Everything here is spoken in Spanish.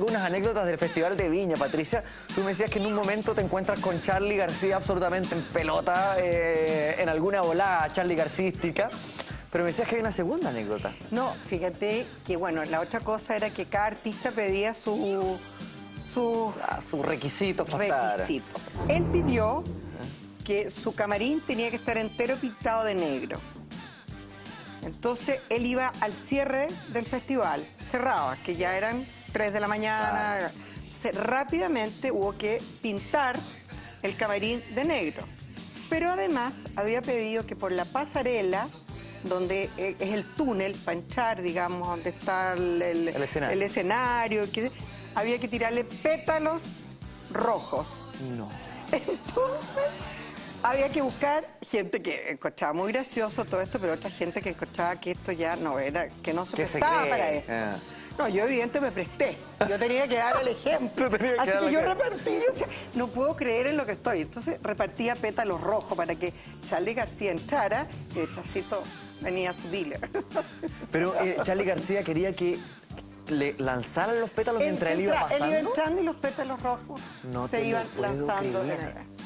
Unas anécdotas del Festival de Viña, Patricia. Tú me decías que en un momento te encuentras con Charly García absolutamente en pelota, en alguna volada Charly Garcística, pero me decías que hay una segunda anécdota. No, fíjate que, bueno, la otra cosa era que cada artista pedía sus requisitos para estar. requisitos. Él pidió que su camarín tenía que estar entero pintado de negro. Entonces, él iba al cierre del festival, cerraba, que ya eran 3 de la mañana. Entonces, rápidamente hubo que pintar el camarín de negro. Pero además, había pedido que por la pasarela, donde es el túnel para entrar, digamos, donde está el escenario, que había que tirarle pétalos rojos. No. Entonces, había que buscar gente que encontraba muy gracioso todo esto, pero otra gente que encontraba que esto ya no era, que no se prestaba para eso. No, yo evidentemente me presté. Yo tenía que dar el ejemplo. Así que yo repartí, yo decía, no puedo creer en lo que estoy. Entonces repartía pétalos rojos para que Charly García entrara y detrásito venía su dealer. Pero Charly García quería que le lanzaran los pétalos mientras él iba pasando. Él iba entrando y los pétalos rojos se iban lanzando.